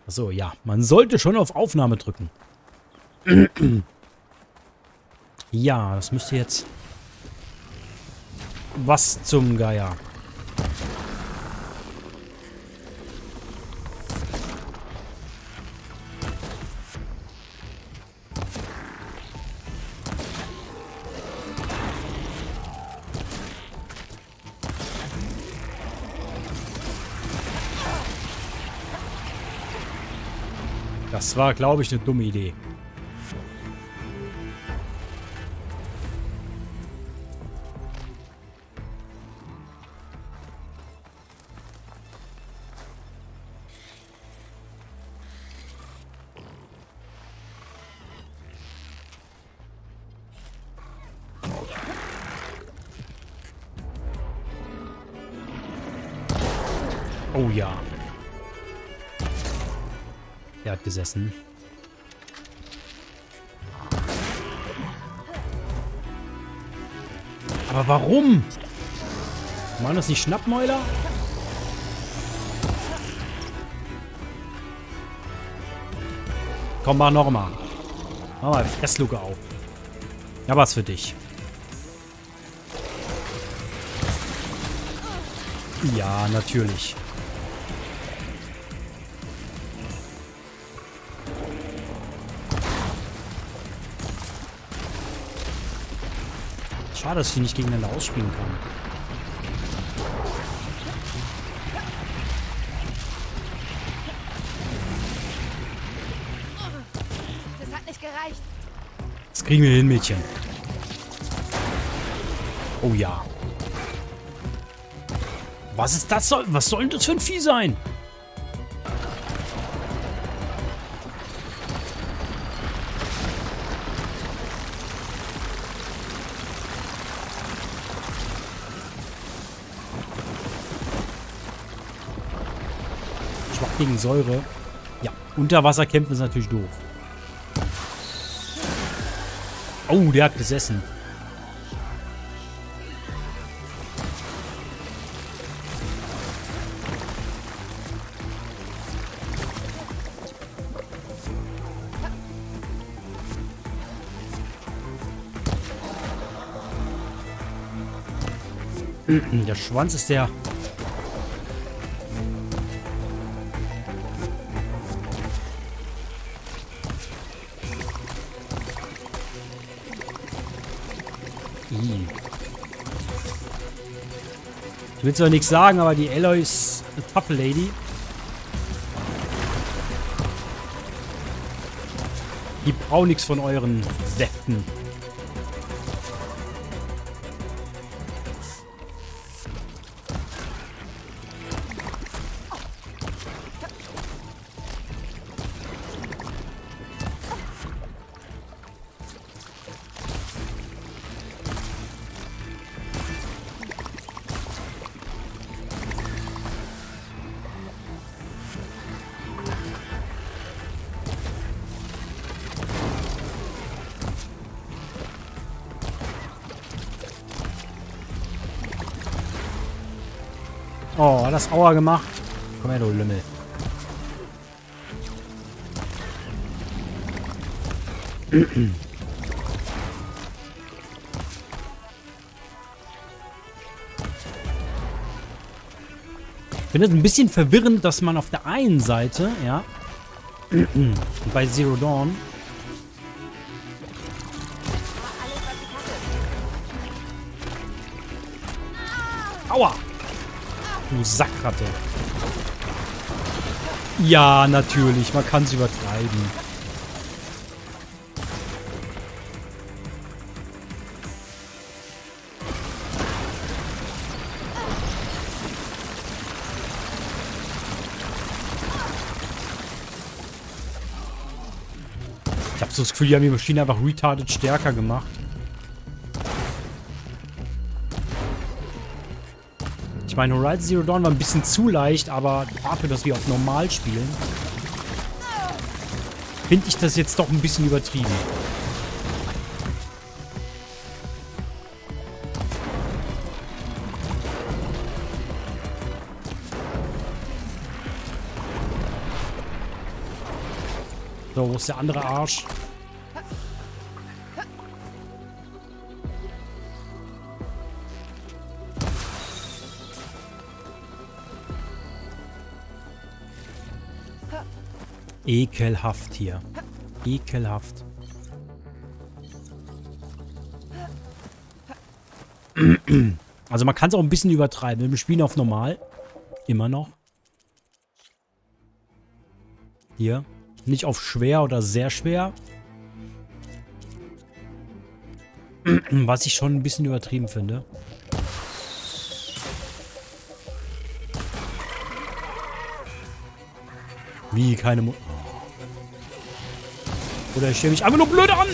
Achso, ja. Man sollte schon auf Aufnahme drücken. Ja, das müsste jetzt... Was zum Geier? Das war, glaube ich, eine dumme Idee. Oh ja. Er hat gesessen. Aber warum? Waren das nicht Schnappmäuler? Komm, mach nochmal. Mach mal Fressluke auf. Ja, was für dich. Ja, natürlich. Schade, dass ich die nicht gegeneinander ausspielen kann. Das hat nicht gereicht. Das kriegen wir hin, Mädchen. Oh ja. Was ist das? Was soll denn das für ein Vieh sein? Schwach gegen Säure. Ja, Unterwasserkämpfen ist natürlich doof. Oh, der hat gesessen. Der Schwanz ist der... Ich will zwar nichts sagen, aber die Aloy ist eine tough Lady. Die braucht nichts von euren Säften. Oh, hat das Aua gemacht? Komm her, du Lümmel. Ich finde es ein bisschen verwirrend, dass man auf der einen Seite, ja, bei Zero Dawn Aua! Du Sackratte. Ja, natürlich. Man kann es übertreiben. Ich habe so das Gefühl, die haben die Maschine einfach retarded stärker gemacht. Ich meine, Horizon Zero Dawn war ein bisschen zu leicht, aber dafür, dass wir auf normal spielen, finde ich das jetzt doch ein bisschen übertrieben. So, wo ist der andere Arsch? Ekelhaft hier. Ekelhaft. Also man kann es auch ein bisschen übertreiben. Wir spielen auf normal. Immer noch. Hier. Nicht auf schwer oder sehr schwer. Was ich schon ein bisschen übertrieben finde. Wie keine Mu Oder ich stelle mich einfach nur blöd an.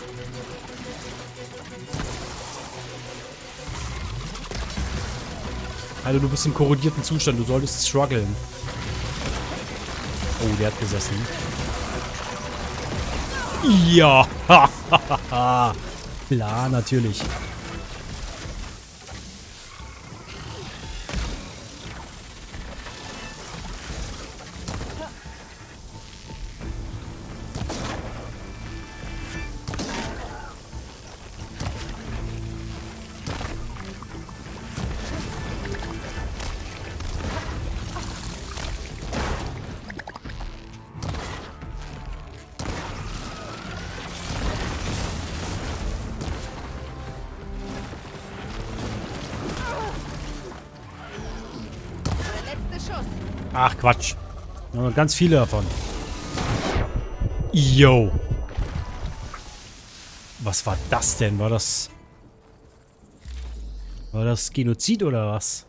Also du bist im korrodierten Zustand. Du solltest strugglen. Oh, der hat gesessen. Ja. Klar, natürlich. Ach, Quatsch. Wir haben ganz viele davon. Yo. Was war das denn? War das Genozid oder was?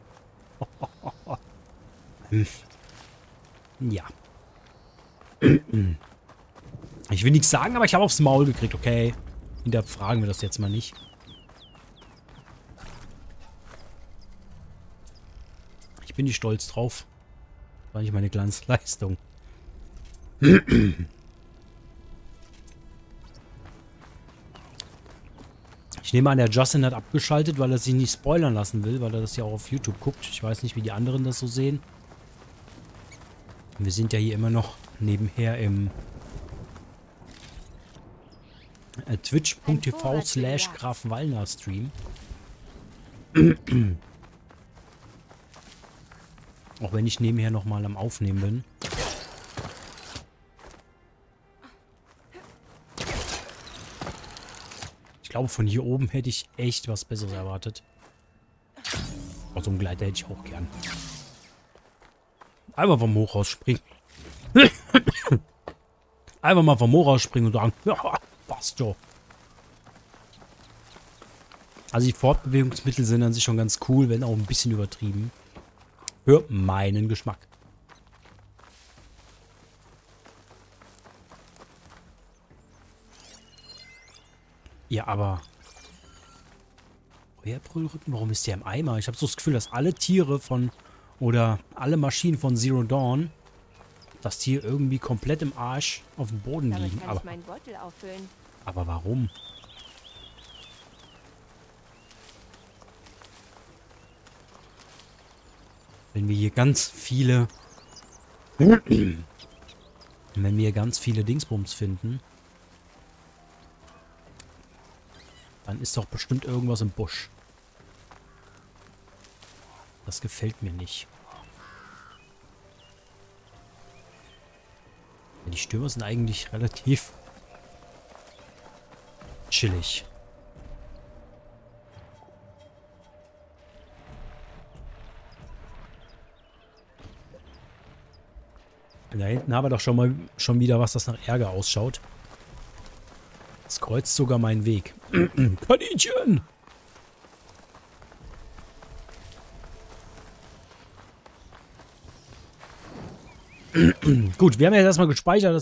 Ja. Ich will nichts sagen, aber ich habe aufs Maul gekriegt, okay? Hinterfragen wir das jetzt mal nicht. Ich bin nicht stolz drauf. War nicht meine Glanzleistung. Ich nehme an, der Justin hat abgeschaltet, weil er sich nicht spoilern lassen will, weil er das ja auch auf YouTube guckt. Ich weiß nicht, wie die anderen das so sehen. Wir sind ja hier immer noch nebenher im twitch.tv/Graf-Wallner-Stream. Auch wenn ich nebenher nochmal am Aufnehmen bin. Ich glaube, von hier oben hätte ich echt was Besseres erwartet. Auch so einen Gleiter hätte ich auch gern. Einfach vom Hochhaus springen. Einfach mal vom Hochhaus springen und sagen, ja, passt doch. Also die Fortbewegungsmittel sind an sich schon ganz cool, wenn auch ein bisschen übertrieben. Für meinen Geschmack. Ja, aber... Euer Brüllrücken, warum ist der im Eimer? Ich habe so das Gefühl, dass alle Tiere von... Oder alle Maschinen von Zero Dawn... Dass die irgendwie komplett im Arsch auf dem Boden liegen. Kann ich meinen Beutel auffüllen. Aber warum? Wenn wir hier ganz viele... Wenn wir hier ganz viele Dingsbums finden... Dann ist doch bestimmt irgendwas im Busch. Das gefällt mir nicht. Die Stürmer sind eigentlich relativ chillig. Da hinten haben wir doch schon wieder was, das nach Ärger ausschaut. Das kreuzt sogar meinen Weg. Kaninchen! Gut, wir haben ja jetzt erstmal gespeichert.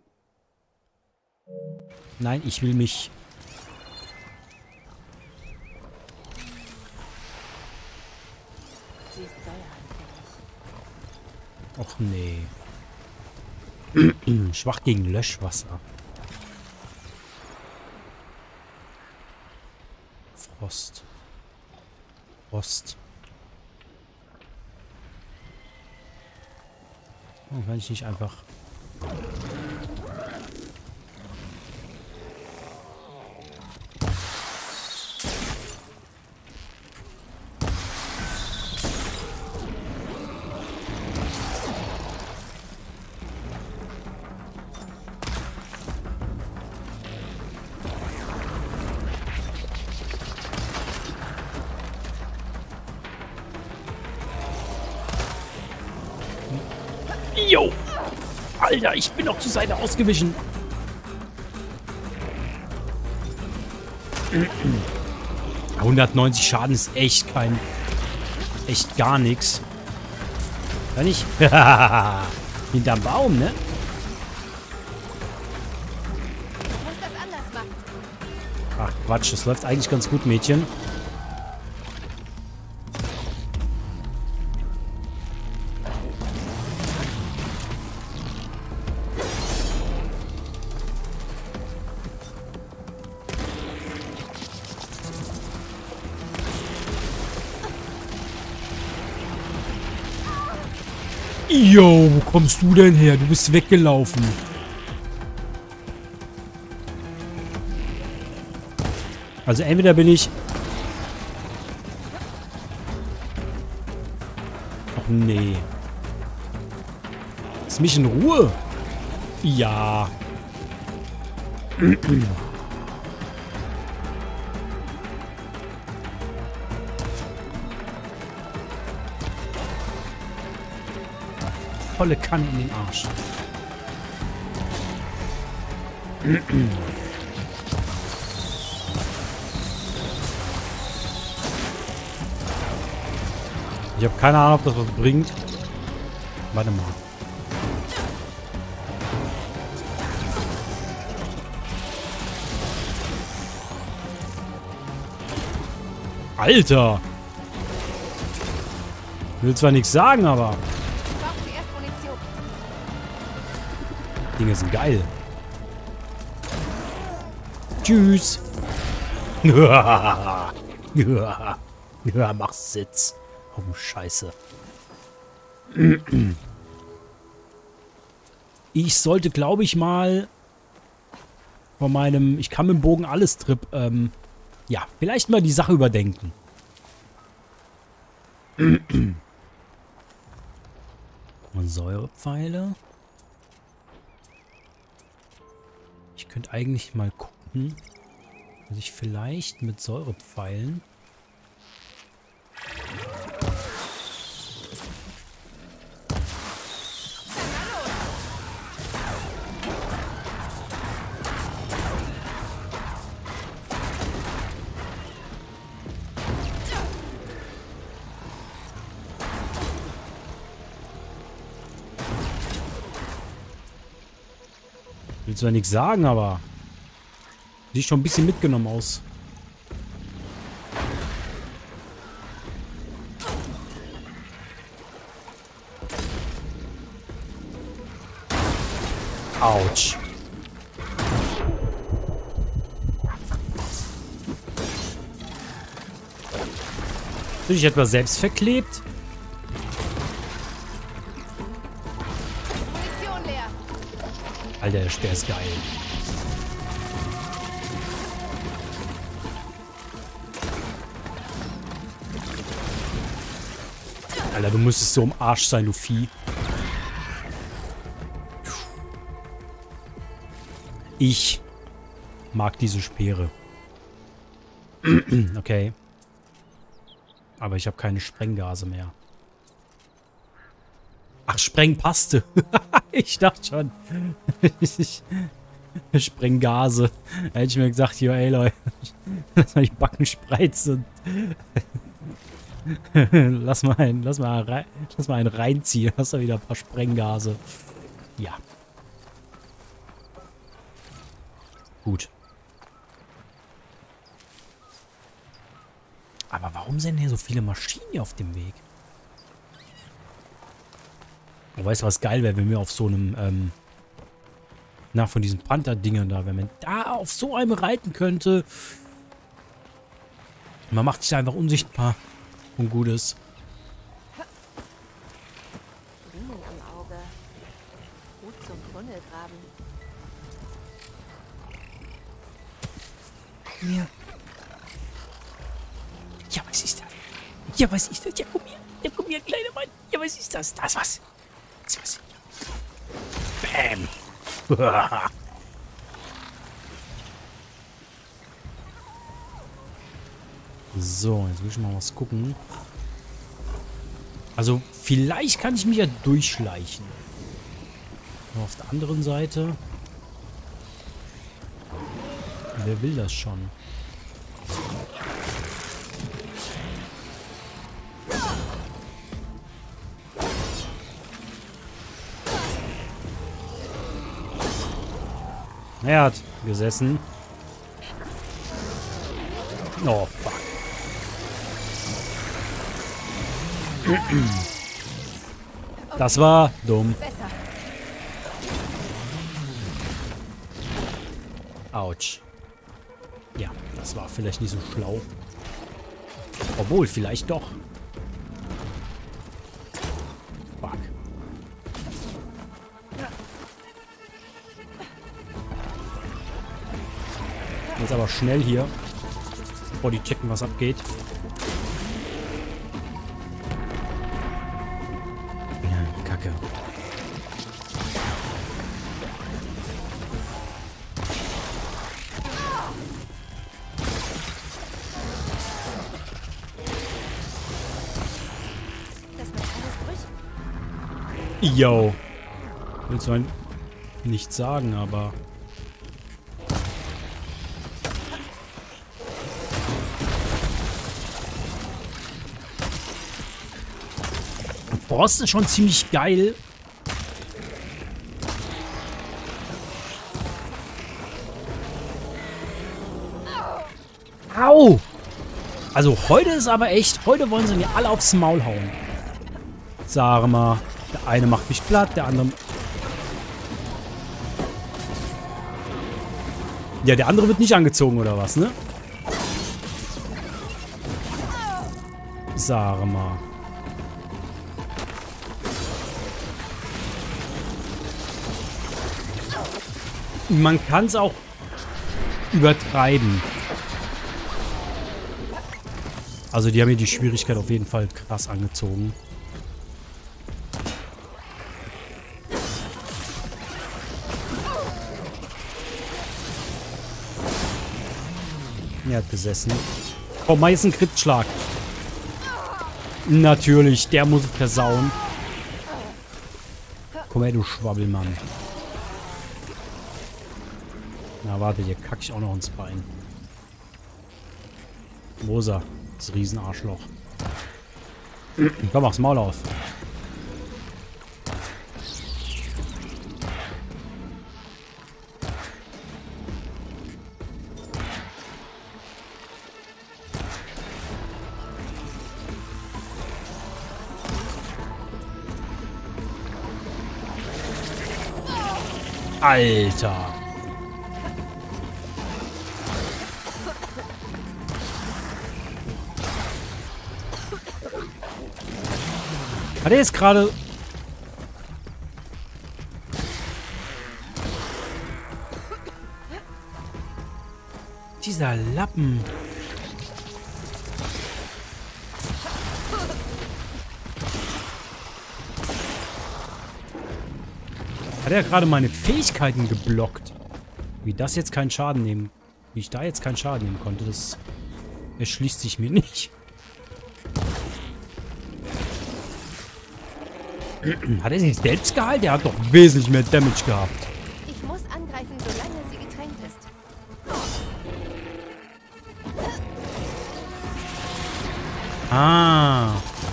Nein, ich will mich... Och nee. Schwach gegen Löschwasser. Frost. Frost. Oh, kann ich nicht einfach... Jo! Alter, ich bin noch zur Seite ausgewichen. 190 Schaden ist echt echt gar nichts. Kann ich? Hinterm Baum, ne? Ich muss das anders machen. Ach Quatsch, das läuft eigentlich ganz gut, Mädchen. Jo, wo kommst du denn her? Du bist weggelaufen. Also entweder bin ich... Ach nee. Lass mich in Ruhe. Ja. Volle Kanne in den Arsch. Ich habe keine Ahnung, ob das was bringt. Warte mal. Alter! Ich will zwar nichts sagen, aber... Dinge sind geil. Tschüss. Ja, mach Sitz. Oh, Scheiße. Ich sollte, glaube ich, mal von meinem Ich kann mit dem Bogen alles Trip, ja, vielleicht mal die Sache überdenken. Und Säurepfeile. Ich könnte eigentlich mal gucken, dass ich vielleicht mit Säurepfeilen... Ich will zwar nichts sagen, aber sieht schon ein bisschen mitgenommen aus. Autsch. Bin ich etwa selbst verklebt? Munition leer. Alter, der Speer ist geil. Alter, du müsstest so im Arsch sein, du Vieh. Ich mag diese Speere. Okay. Aber ich habe keine Sprenggase mehr. Ach, Sprengpaste. Ich dachte schon. Sprenggase. Da hätte ich mir gesagt, jo, ey Leute, lass mal die Backen spreizen. Lass mal einen reinziehen. Hast du wieder ein paar Sprenggase. Ja. Gut. Aber warum sind hier so viele Maschinen hier auf dem Weg? Du weißt, was geil wäre, wenn wir auf so einem, von diesen Panther-Dingern da, wenn man da auf so einem reiten könnte. Man macht sich einfach unsichtbar und Gutes. Ringe im Auge. Gut zum Tunnel graben. Ja. Ja, was ist das? Ja, was ist das? Ja, komm her. Ja, komm her, kleiner Mann. Ja, was ist das? Das was? Was? Bam. So, jetzt will ich mal was gucken. Also, vielleicht kann ich mich ja durchschleichen. Aber auf der anderen Seite... Wer will das schon? Er hat gesessen. Oh, fuck. Das war dumm. Autsch. Ja, das war vielleicht nicht so schlau. Obwohl, vielleicht doch. Fuck. Jetzt aber schnell hier. Bevor die checken, was abgeht. Ja, Kacke. Yo. Willst du nicht sagen, aber... Boss ist schon ziemlich geil. Au! Also heute ist aber echt... Heute wollen sie mir alle aufs Maul hauen. Sag mal. Der eine macht mich platt, der andere... Ja, der andere wird nicht angezogen, oder was, ne? Sag mal. Man kann es auch übertreiben. Also die haben hier die Schwierigkeit auf jeden Fall krass angezogen. Er hat gesessen. Oh, meist ein Crit-Schlag. Natürlich, der muss es versauen. Komm her, du Schwabbelmann. Na, warte, hier kacke ich auch noch ins Bein. Wo ist er? Das Riesenarschloch. Komm, mach's Maul auf. Alter. Hat er jetzt gerade... Dieser Lappen. Hat er gerade meine Fähigkeiten geblockt? Wie das jetzt keinen Schaden nehmen... Wie ich da jetzt keinen Schaden nehmen konnte, das erschließt sich mir nicht. Hat er sich selbst geheilt? Der hat doch wesentlich mehr Damage gehabt. Ich muss angreifen, solange sie getränkt ist. Ah.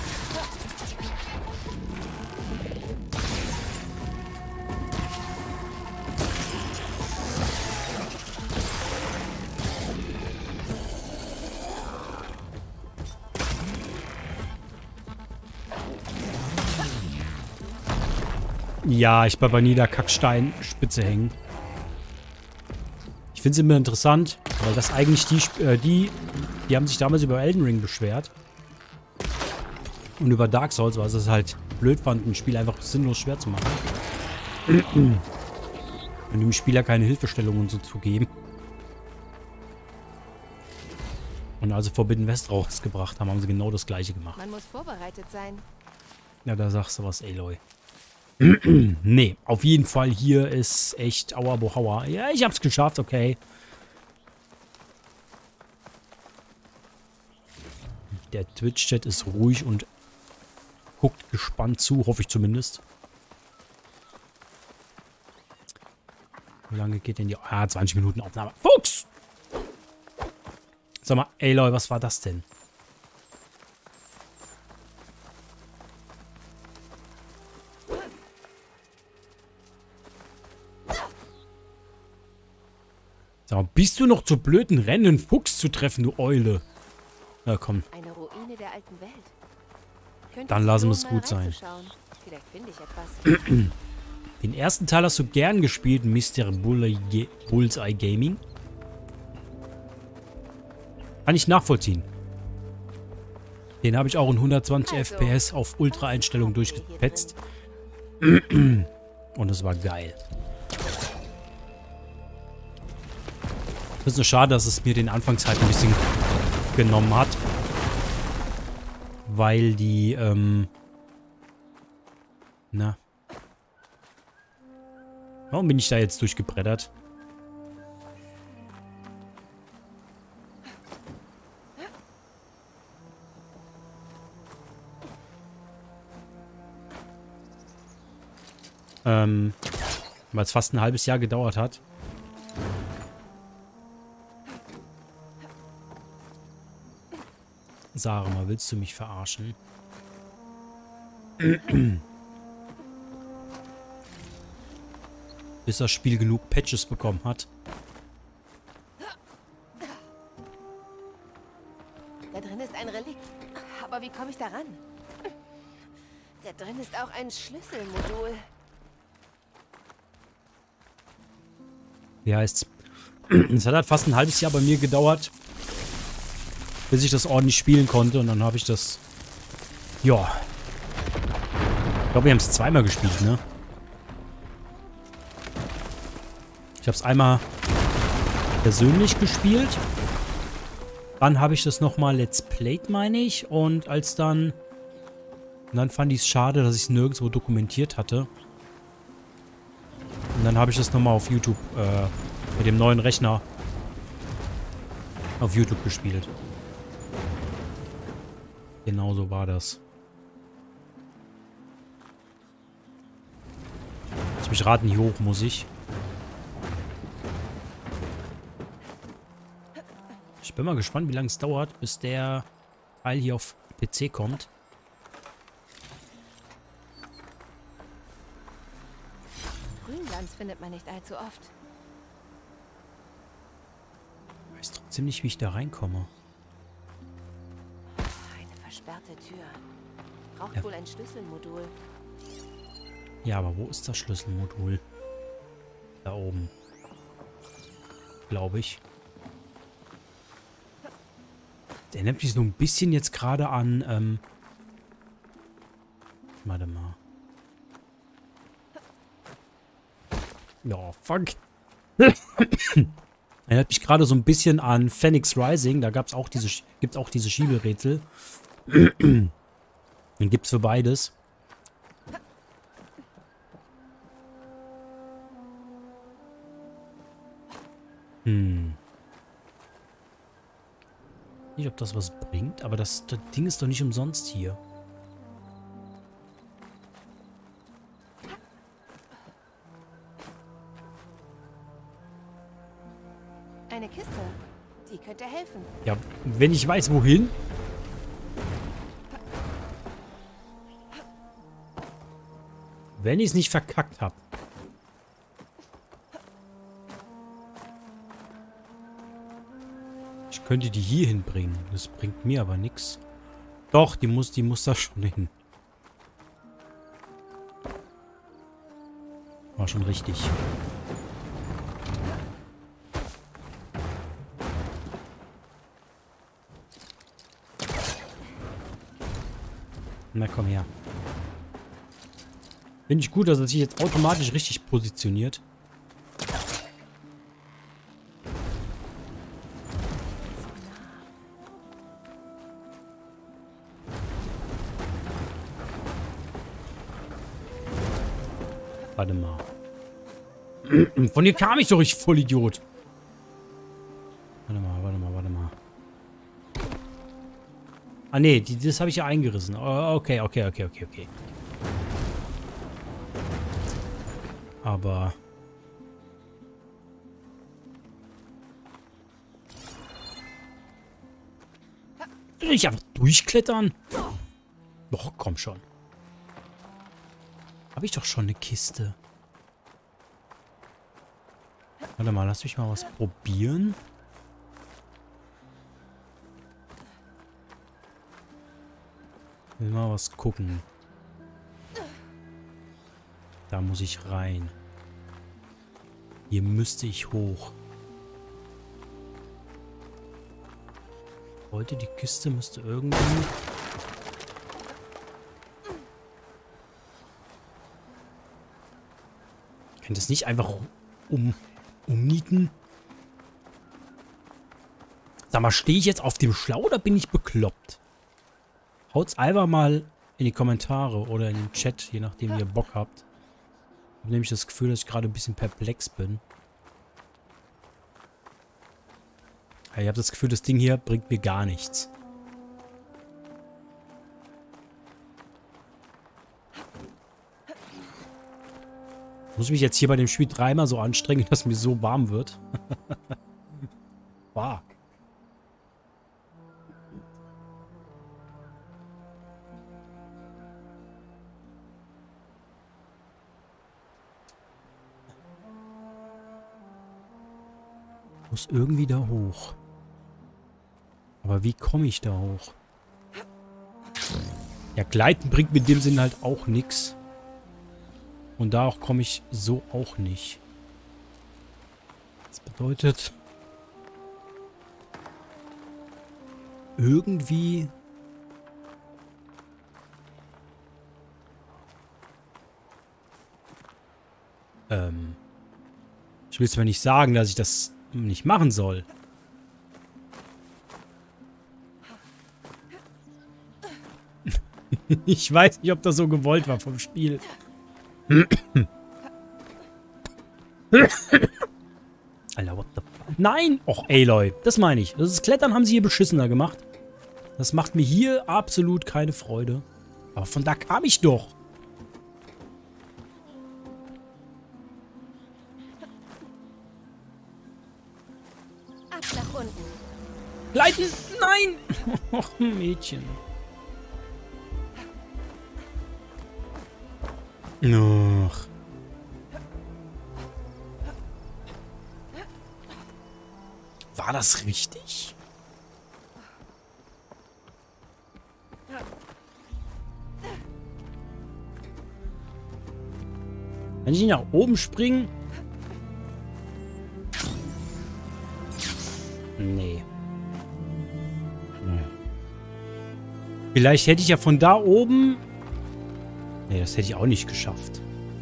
Ja, ich bleib bei Niederkacksteinspitze hängen. Ich finde es immer interessant, weil das eigentlich die haben sich damals über Elden Ring beschwert. Und über Dark Souls, weil sie es halt blöd fanden, ein Spiel einfach sinnlos schwer zu machen. Und dem Spieler keine Hilfestellung und so zu geben. Und also Forbidden West rausgebracht haben, haben sie genau das gleiche gemacht. Man muss vorbereitet sein. Ja, da sagst du was, Aloy. Nee, auf jeden Fall hier ist echt Aua Bohauer. Ja, ich hab's geschafft, okay. Der Twitch-Chat ist ruhig und guckt gespannt zu, hoffe ich zumindest. Wie lange geht denn die... Ah, 20 Minuten Aufnahme. Fuchs! Sag mal, ey Leute, was war das denn? Sag mal, bist du noch zu blöd, einen rennenden Fuchs zu treffen, du Eule? Na komm. Eine Ruine der alten Welt. Könnte Dann sich lassen wir lohnen, es mal gut sein. reinzuschauen. Vielleicht finde ich etwas. Den ersten Teil hast du gern gespielt, Mr. Bullseye Gaming. Kann ich nachvollziehen. Den habe ich auch in 120 Also, FPS auf Ultra-Einstellung durchgepetzt. Und es war geil. Es ist nur schade, dass es mir den Anfangszeit ein bisschen genommen hat. Weil die, na. Warum bin ich da jetzt durchgebrettert? Weil es fast ein halbes Jahr gedauert hat. Sag mal, willst du mich verarschen? Bis das Spiel genug Patches bekommen hat. Da drin ist ein Relikt. Aber wie komme ich da ran? Da drin ist auch ein Schlüsselmodul. Wie heißt's? Es hat halt fast ein halbes Jahr bei mir gedauert, bis ich das ordentlich spielen konnte. Und dann habe ich das... Ja. Ich glaube, wir haben es zweimal gespielt, ne? Ich habe es einmal persönlich gespielt. Dann habe ich das nochmal Let's Played, meine ich. Und als dann... Und dann fand ich es schade, dass ich es nirgendwo dokumentiert hatte. Und dann habe ich das nochmal auf YouTube, mit dem neuen Rechner auf YouTube gespielt. Genau so war das. Lass mich raten, hier hoch muss ich. Ich bin mal gespannt, wie lange es dauert, bis der Teil hier auf PC kommt. Grünlands findet man nicht allzu oft. Ich weiß trotzdem nicht, wie ich da reinkomme. Eine versperrte Tür. Braucht Ja. wohl ein Schlüsselmodul. Ja, aber wo ist das Schlüsselmodul? Da oben. Glaube ich. Der erinnert mich so ein bisschen jetzt gerade an, warte mal. Ja, fuck. Erinnert mich gerade so ein bisschen an Phoenix Rising. Da gibt's auch diese Schieberätsel. Den gibt's für beides. Nicht, ob das was bringt, aber das Ding ist doch nicht umsonst hier. Eine Kiste. Die könnte helfen. Ja, wenn ich weiß, wohin. Wenn ich es nicht verkackt habe. Ich könnte die hier hinbringen. Das bringt mir aber nichts. Doch, die muss da schon hin. War schon richtig. Na komm her. Finde ich gut, dass er sich jetzt automatisch richtig positioniert. Warte mal. Von hier kam ich doch, ich Vollidiot. Warte mal. Ah, nee, das habe ich ja eingerissen. Oh, okay. Aber... Soll ich einfach durchklettern? Doch, komm schon. Habe ich doch schon eine Kiste. Warte mal, lass mich mal was probieren. Will mal was gucken. Da muss ich rein. Hier müsste ich hoch. Heute die Kiste müsste irgendwie... Ich kann das nicht einfach umnieten. Sag mal, stehe ich jetzt auf dem Schlauch oder bin ich bekloppt? Haut's einfach mal in die Kommentare oder in den Chat, je nachdem wie ihr Bock habt. Ich habe nämlich das Gefühl, dass ich gerade ein bisschen perplex bin. Ja, ich habe das Gefühl, das Ding hier bringt mir gar nichts. Ich muss mich jetzt hier bei dem Spiel dreimal so anstrengen, dass mir so warm wird. Fuck. Muss irgendwie da hoch. Aber wie komme ich da hoch? Ja, Gleiten bringt mir in dem Sinne halt auch nichts. Und da auch komme ich so auch nicht. Das bedeutet... Irgendwie... Ich will zwar nicht sagen, dass ich das nicht machen soll. Ich weiß nicht, ob das so gewollt war vom Spiel. Alter, what the fuck? Nein! Och, Aloy, das meine ich. Das Klettern haben sie hier beschissener gemacht. Das macht mir hier absolut keine Freude. Aber von da kam ich doch. Ab nach unten. Gleiten! Nein! Och, Mädchen. Ach. War das richtig? Kann ich nicht nach oben springen? Nee. Vielleicht hätte ich ja von da oben... Nee, das hätte ich auch nicht geschafft.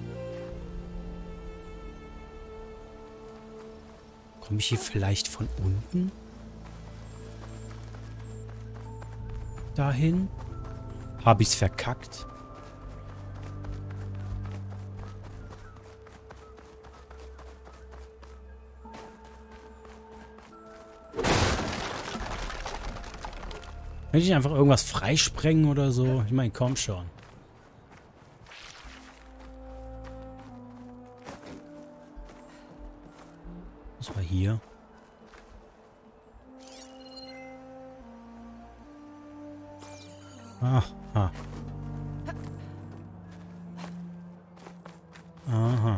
Komme ich hier vielleicht von unten? Dahin? Habe ich es verkackt? Könnte ich einfach irgendwas freisprengen oder so? Ich meine, komm schon. Was war hier? Aha. Aha.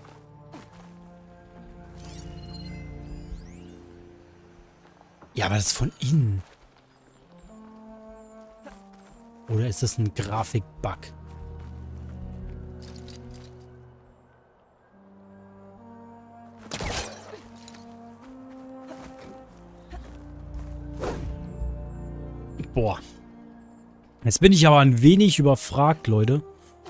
Ja, aber das ist von innen. Oder ist das ein Grafik-Bug? Boah. Jetzt bin ich aber ein wenig überfragt, Leute.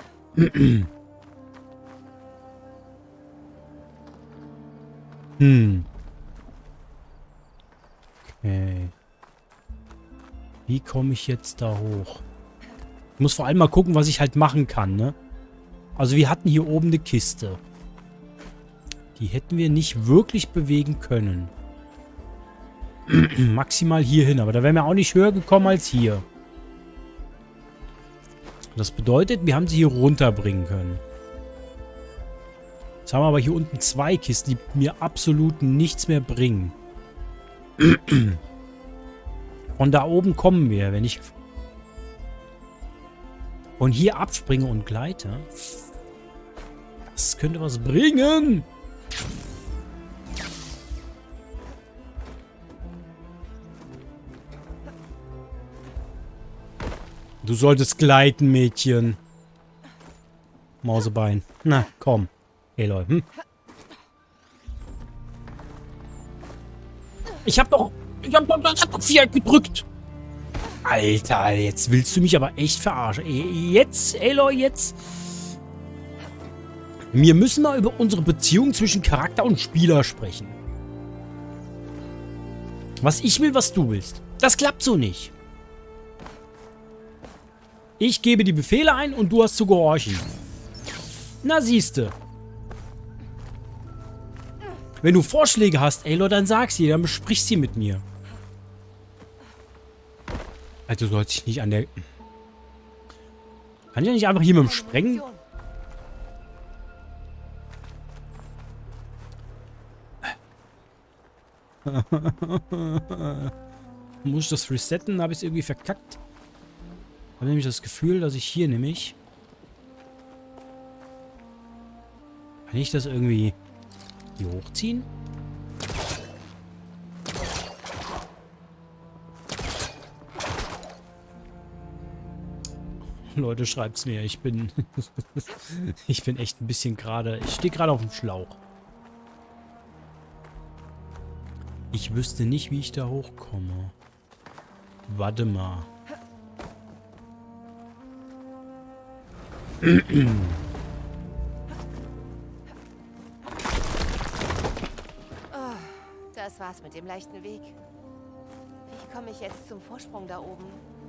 Okay. Wie komme ich jetzt da hoch? Ich muss vor allem mal gucken, was ich halt machen kann, ne? Also wir hatten hier oben eine Kiste. Die hätten wir nicht wirklich bewegen können. Maximal hier hin, aber da wären wir auch nicht höher gekommen als hier. Das bedeutet, wir haben sie hier runterbringen können. Jetzt haben wir aber hier unten zwei Kisten, die mir absolut nichts mehr bringen. Vor Von da oben kommen wir, wenn ich von hier abspringe und gleite. Das könnte was bringen. Du solltest gleiten, Mädchen. Mausebein. Na, komm. Aloy, hm? Ich hab doch Viereck gedrückt. Alter, jetzt willst du mich aber echt verarschen. Jetzt, Aloy, jetzt. Wir müssen mal über unsere Beziehung zwischen Charakter und Spieler sprechen. Was ich will, was du willst. Das klappt so nicht. Ich gebe die Befehle ein und du hast zu gehorchen. Na, siehste. Wenn du Vorschläge hast, Aloy, dann sag sie, dann besprich sie mit mir. Also, du sollst dich nicht an der... Kann ich ja nicht einfach hier mit dem Sprengen... Muss ich das resetten? Habe ich es irgendwie verkackt? Habe nämlich das Gefühl, dass ich hier nämlich... Kann ich das irgendwie hier hochziehen? Leute, schreibt's mir. Ich bin... ich bin echt ein bisschen gerade... Ich stehe gerade auf dem Schlauch. Ich wüsste nicht, wie ich da hochkomme. Warte mal. Oh, das war's mit dem leichten Weg. Wie komme ich jetzt zum Vorsprung da oben?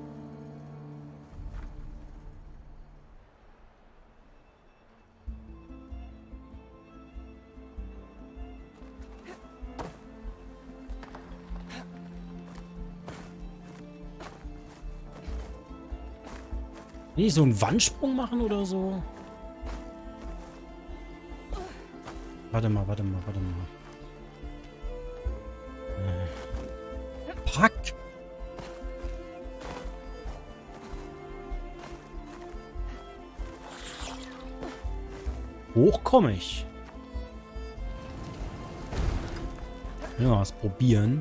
Will ich so einen Wandsprung machen oder so? Warte mal. Pack! Hoch komme ich. Ja, was probieren.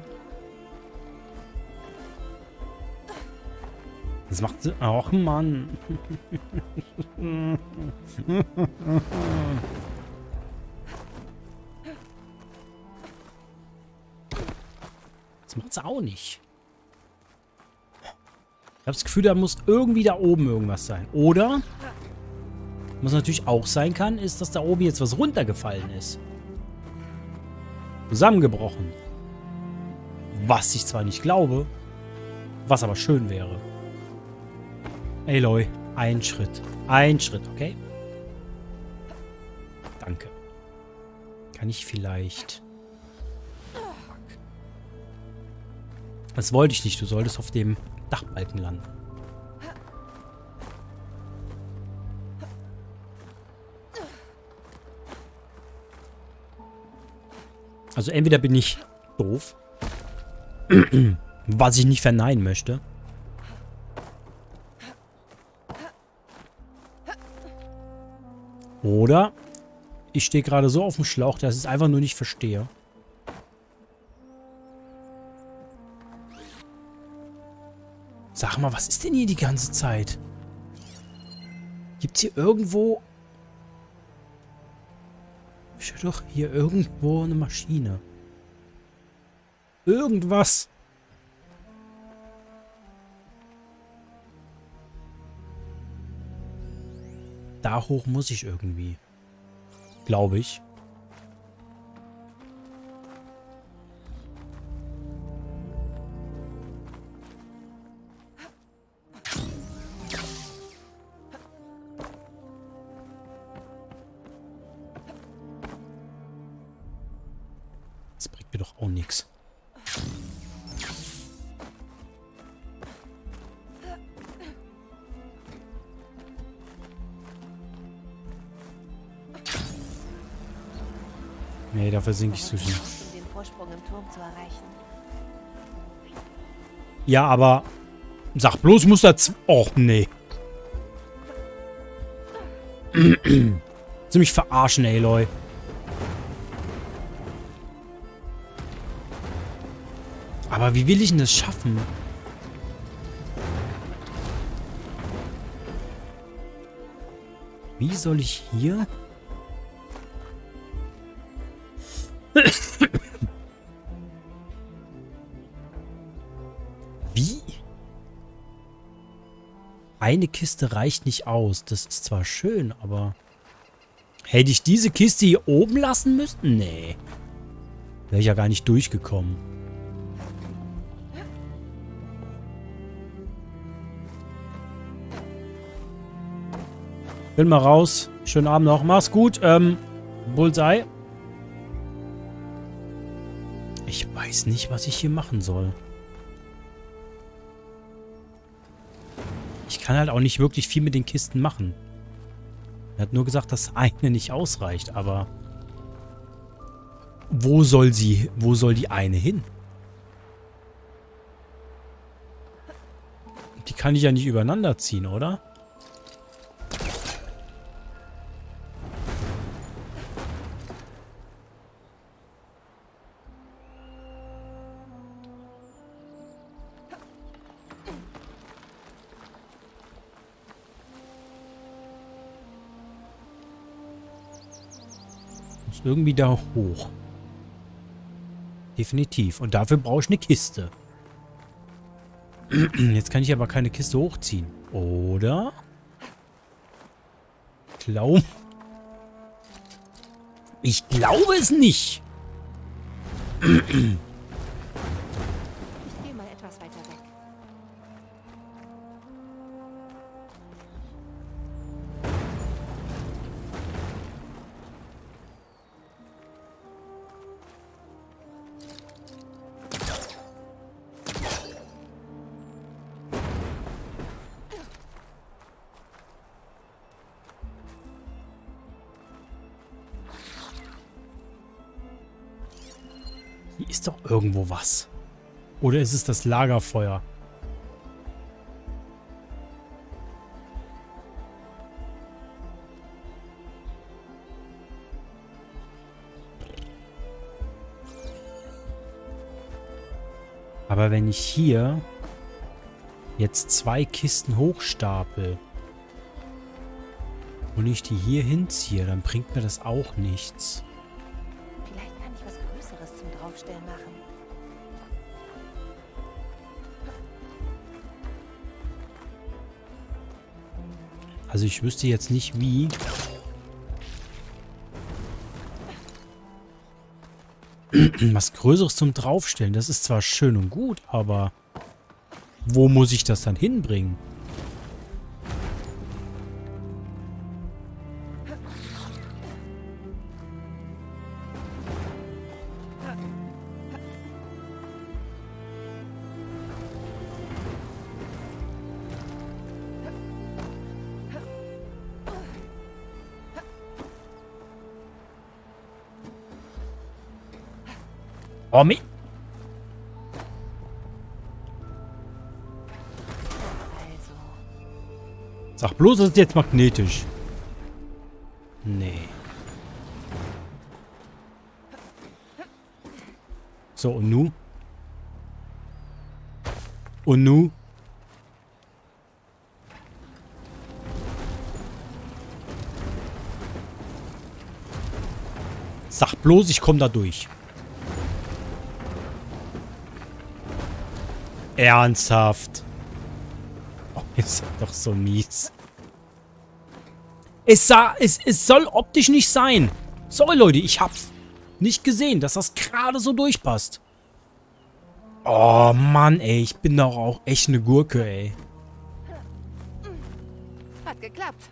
Das macht sie. Ach, Mann. Das macht sie auch nicht. Ich habe das Gefühl, da muss irgendwie da oben irgendwas sein. Oder, was natürlich auch sein kann, ist, dass da oben jetzt was runtergefallen ist. Zusammengebrochen. Was ich zwar nicht glaube, was aber schön wäre. Aloy, ein Schritt. Ein Schritt, okay? Danke. Kann ich vielleicht... Das wollte ich nicht. Du solltest auf dem Dachbalken landen. Also entweder bin ich doof, was ich nicht verneinen möchte. Oder ich stehe gerade so auf dem Schlauch, dass ich es einfach nur nicht verstehe. Sag mal, was ist denn hier die ganze Zeit? Gibt's hier irgendwo... Ich höre doch hier irgendwo eine Maschine. Irgendwas. Da hoch muss ich irgendwie. Glaube ich. Das bringt mir doch auch nichts. Nee, da versinke ich zu schnell. Um den Vorsprung im Turm zu erreichen. Ja, aber... Sag bloß, ich muss das... Och, nee. Ziemlich verarschen, Aloy. Aber wie will ich denn das schaffen? Wie soll ich hier... Wie? Eine Kiste reicht nicht aus. Das ist zwar schön, aber... Hätte ich diese Kiste hier oben lassen müssen? Nee. Wäre ich ja gar nicht durchgekommen. Bin mal raus. Schönen Abend noch. Mach's gut. Bullseye. Ich weiß nicht, was ich hier machen soll. Ich kann halt auch nicht wirklich viel mit den Kisten machen. Er hat nur gesagt, dass eine nicht ausreicht, aber... Wo soll die eine hin? Die kann ich ja nicht übereinander ziehen, oder? Muss irgendwie da hoch. Definitiv. Und dafür brauche ich eine Kiste. Jetzt kann ich aber keine Kiste hochziehen. Oder? Ich glaube es nicht. Ich gehe mal etwas weiter weg. Hier ist doch irgendwo was. Oder ist es das Lagerfeuer? Aber wenn ich hier jetzt 2 Kisten hochstapel und ich die hier hinziehe, dann bringt mir das auch nichts. Vielleicht kann ich was Größeres zum Draufstellen machen. Also ich wüsste jetzt nicht wie. Was Größeres zum Draufstellen, das ist zwar schön und gut, aber wo muss ich das dann hinbringen? Oh, Also, Sag bloß, das ist jetzt magnetisch. Nee. So, und nu? Und nu? Sag bloß, ich komme da durch. Ernsthaft. Oh, ist doch so mies. Es soll optisch nicht sein. Sorry, Leute, ich hab's nicht gesehen, dass das gerade so durchpasst. Oh, Mann, ey. Ich bin doch auch echt eine Gurke, ey. hat geklappt.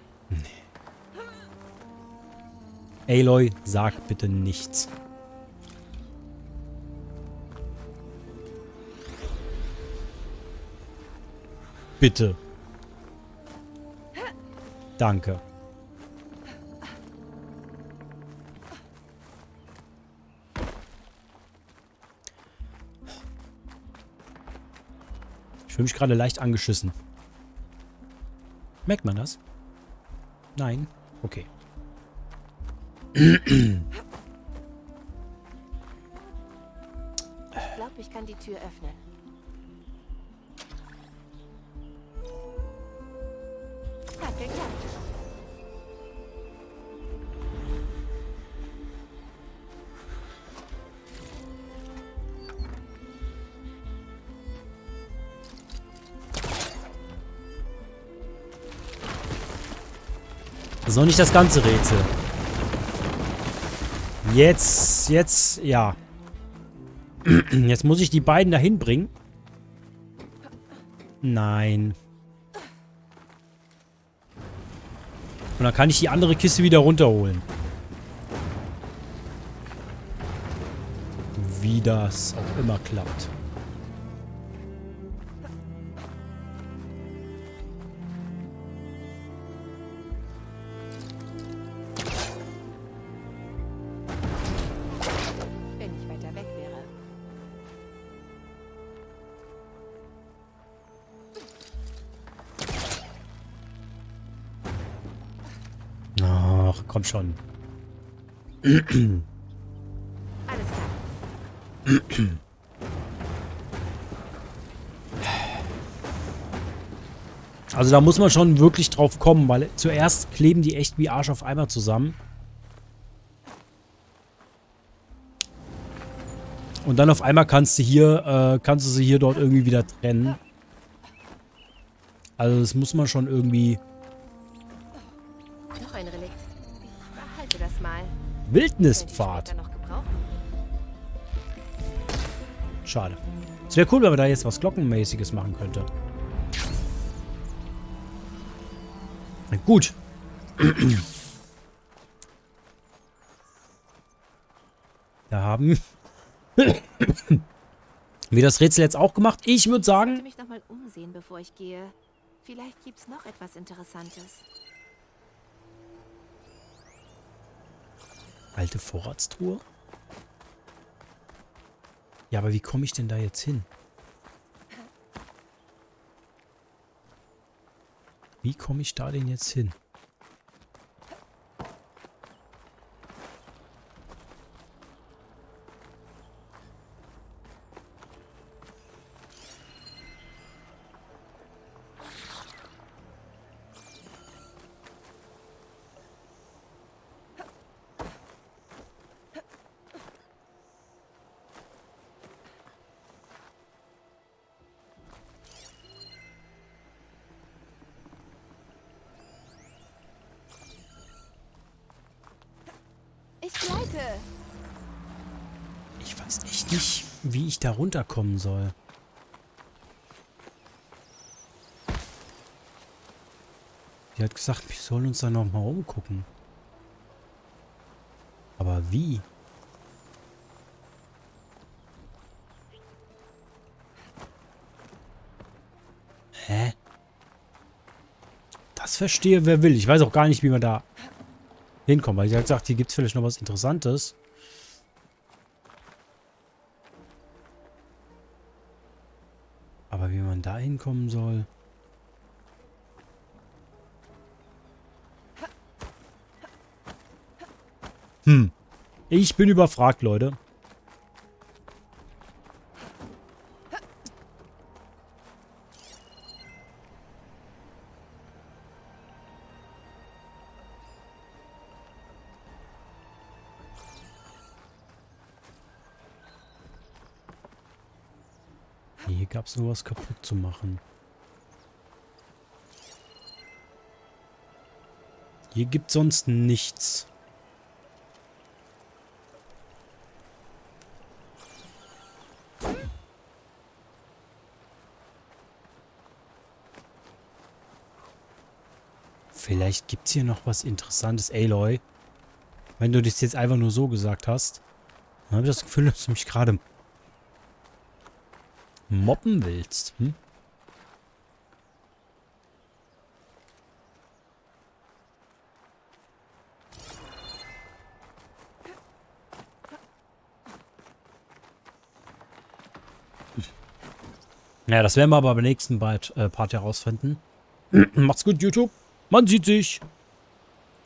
Aloy, sag bitte nichts. Bitte. Danke. fühle mich gerade leicht angeschissen. Merkt man das? Nein? Okay. Ich glaube, ich kann die Tür öffnen. Hat geklappt. Das ist noch nicht das ganze Rätsel. Jetzt, ja. Jetzt muss ich die beiden dahin bringen. Nein. Und dann kann ich die andere Kiste wieder runterholen. Wie das auch immer klappt. Wenn ich weiter weg wäre. Ach, komm schon. Alles klar. Also da muss man schon wirklich drauf kommen, weil zuerst kleben die echt wie Arsch auf Eimer zusammen. Und dann auf einmal kannst du sie hier dort irgendwie wieder trennen. Also das muss man schon irgendwie... Noch ein Relikt. Ich behalte das mal. Wildnispfad. Könnte ich später noch gebrauchen. Schade. Es wäre cool, wenn man da jetzt was Glockenmäßiges machen könnte. Na gut. Da haben wir das Rätsel jetzt auch gemacht. Ich würde Ich sagen... sollte mich noch mal umsehen, bevor ich gehe. Vielleicht gibt's noch etwas Interessantes. Alte Vorratstruhe? Ja, aber wie komme ich denn da jetzt hin? Wie komme ich da denn jetzt hin? Ich gleite. Ich weiß echt nicht, wie ich da runterkommen soll. Sie hat gesagt, wir sollen uns da nochmal umgucken. Aber wie? Hä? Das verstehe, wer will. Ich weiß auch gar nicht, wie man da hinkommt. Weil sie hat gesagt, hier gibt es vielleicht noch was Interessantes. Aber wie man da hinkommen soll... Ich bin überfragt, Leute. Hier gab es nur was kaputt zu machen. Hier gibt sonst nichts. Vielleicht gibt es hier noch was Interessantes. Aloy, wenn du das jetzt einfach nur so gesagt hast, dann habe ich das Gefühl, dass du mich gerade mobben willst. Hm? Ja, das werden wir aber beim nächsten Part herausfinden. Macht's gut, YouTube. Man sieht sich.